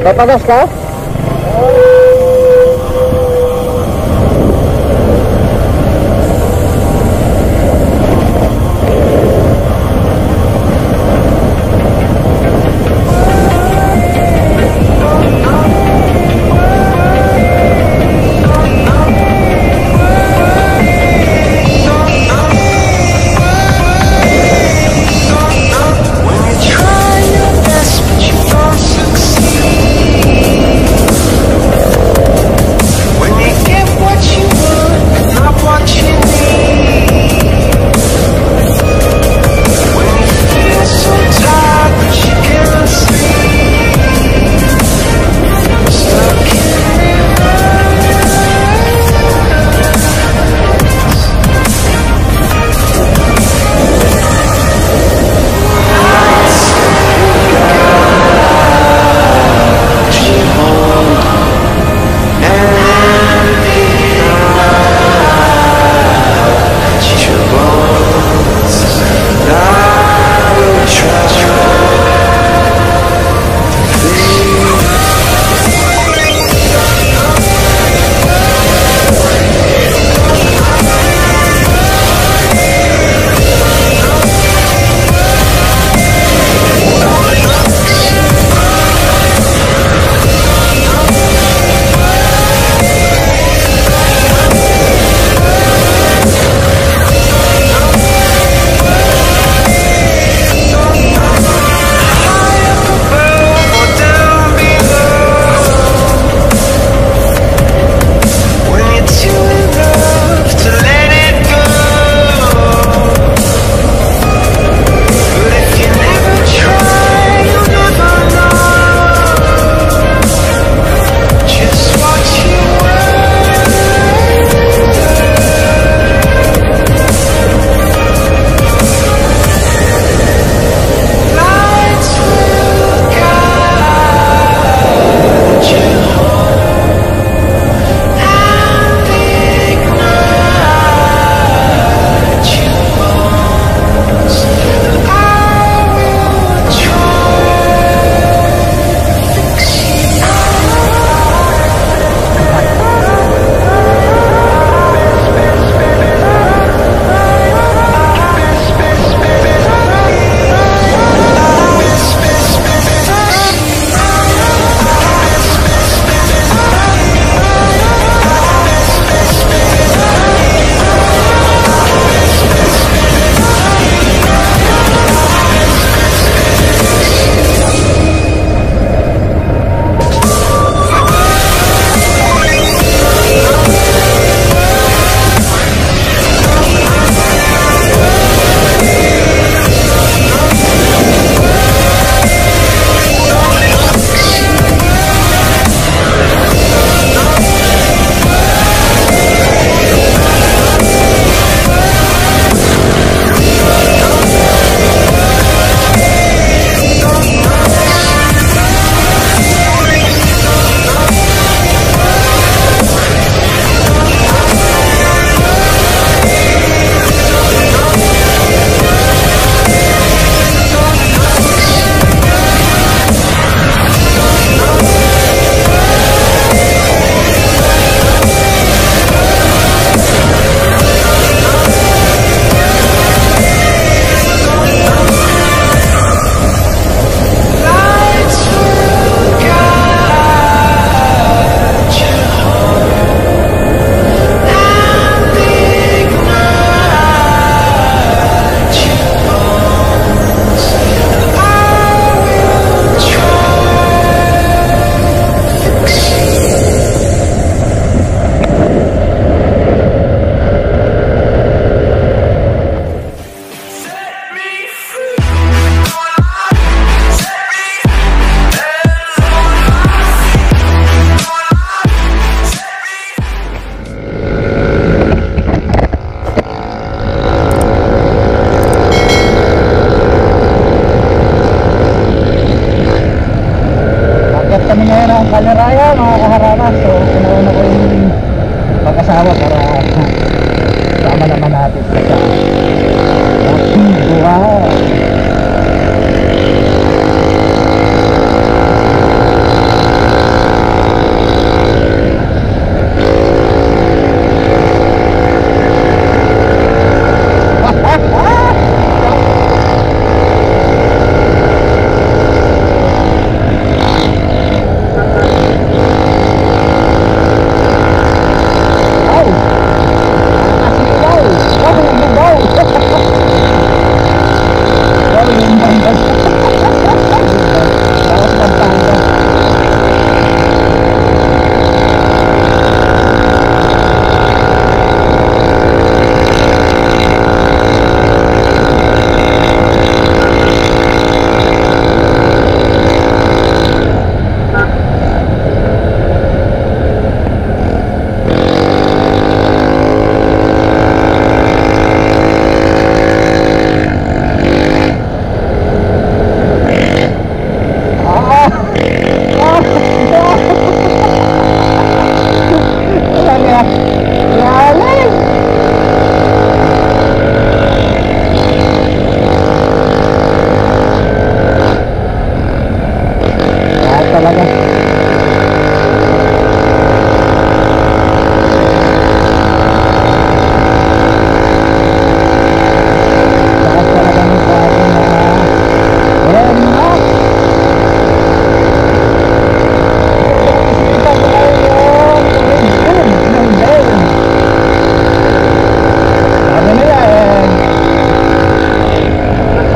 Papagas ka?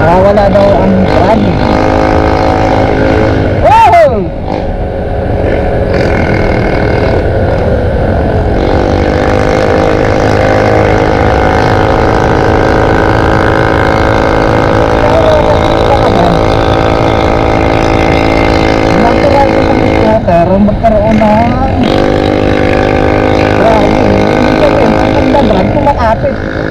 Wala daw ang traffic. Wow! Magkaroon ng ang ganda kung makapit.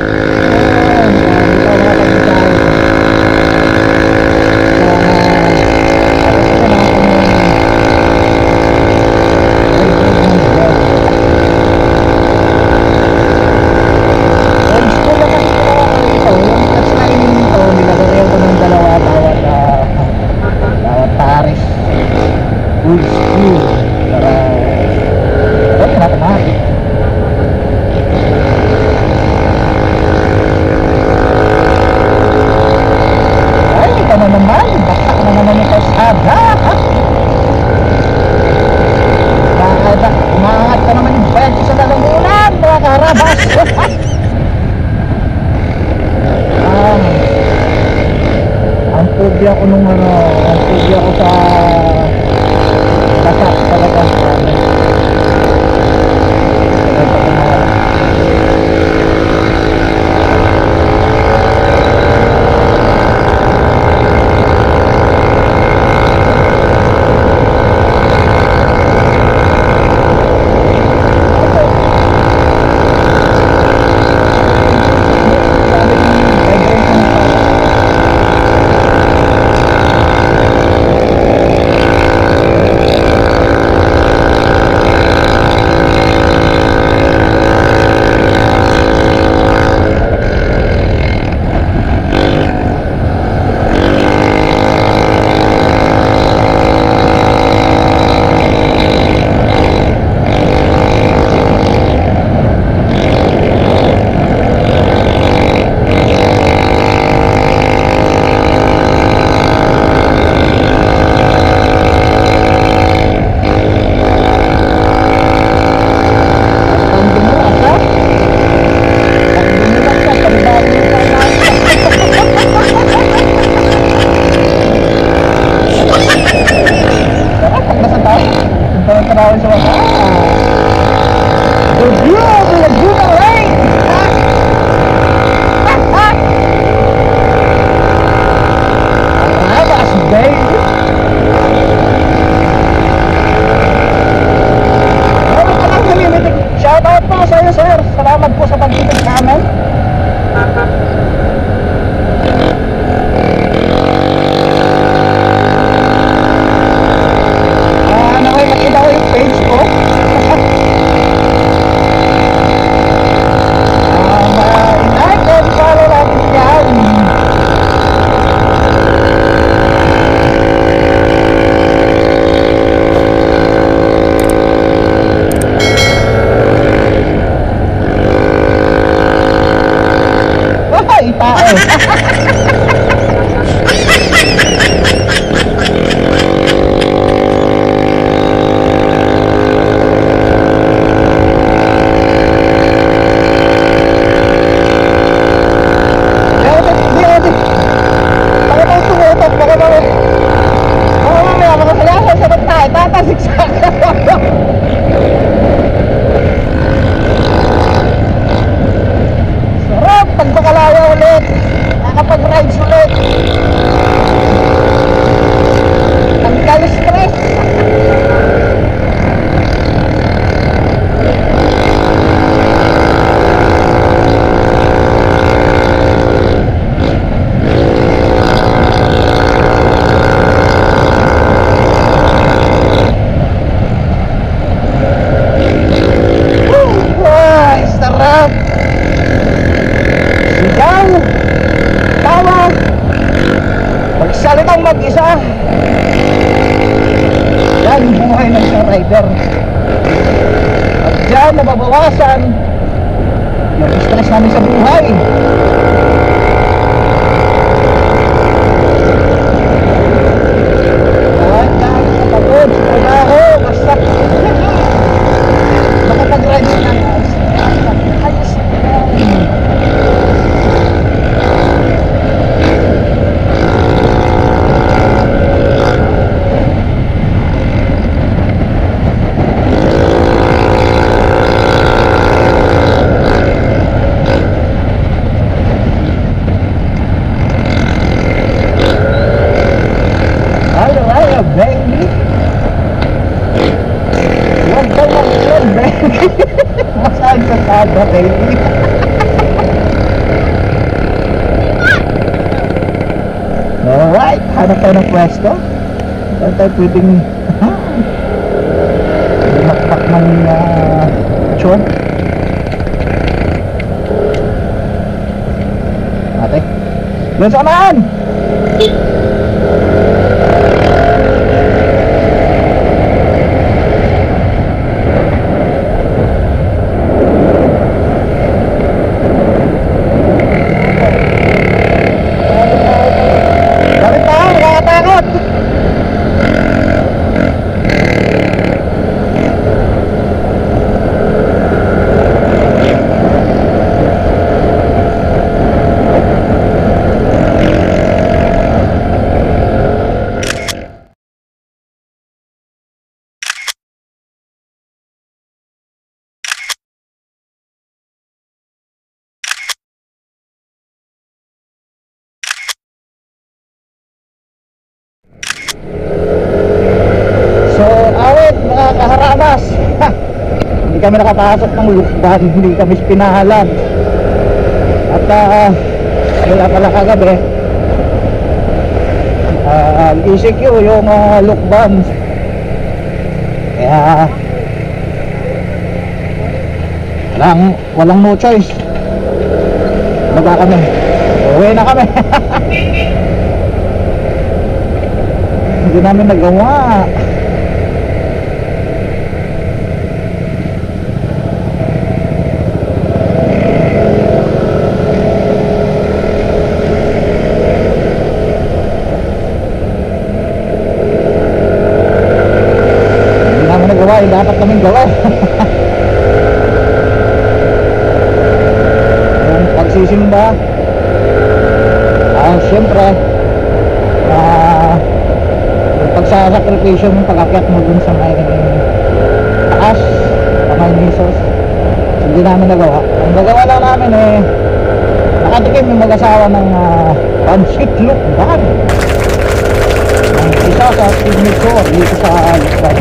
Ako nung ang phobia ko sa basa talaga. Salamat po sa pagtitig namin. Nakita ko yung page ko. Like and follow natin yan. Tao. Sarap pagpakalaya ulit, nakapag-rides ulit, tanggal stress. Sarap. Sigaw, tawa, magsalitang mag-isa. Yan ang buhay ng isang rider. At dyan nababawasan yung stress namin sa buhay. Dahil sa pagod, sa trabaho, basta makapag-rides na ayos. baby. Alright, hanap tayo ng pwesto. Saan tayo pwedeng makpak ng chon. Ate, doon sa kanan! So, awit mga kaharabas. Hindi kami nakapasok ng lukban, hindi kami pinahalan. At wala pala kagabi ECQ yung lukban. Kaya walang no choice. Baba kami, uwi na kami. Hindi namin nagawa. Yung dapat kaming gawin. Yung pagsisimba, syempre yung pagsasakripisyo yung pag-akyat mo dun sa may taas, sa may misos, hindi namin nagawa. Ang nagawa lang namin nakatikim yung mag-asawa ng pansit lukban, ang isa sa signature dito sa lukban.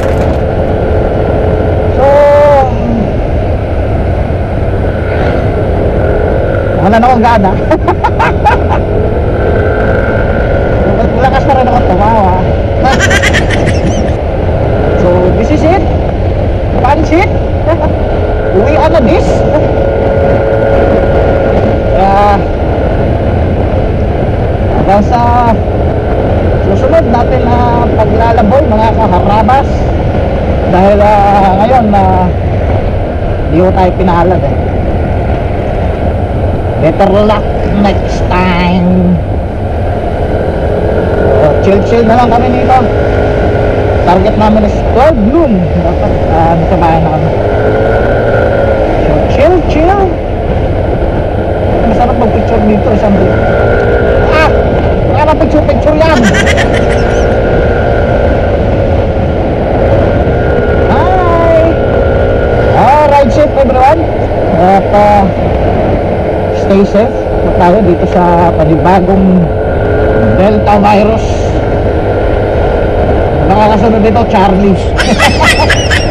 Wala na akong gana. Lakas na rin ako tumawa. So this is it. Pansit. Uwi na this. Hanggang sa susunod natin na paglalaboy mga kaharabas. Dahil ngayon hindi ko tayo pinahalad better luck next time. Chill na lang kami nito. Target namin is 12 noon. Dapat nakabayan na kami. So chill. Masarap mag-picture dito isang dito. Para picture yan. Hi. Ride safe everyone. At stay safe tayo dito sa panibagong Delta virus. Nakakasunod dito Charlie.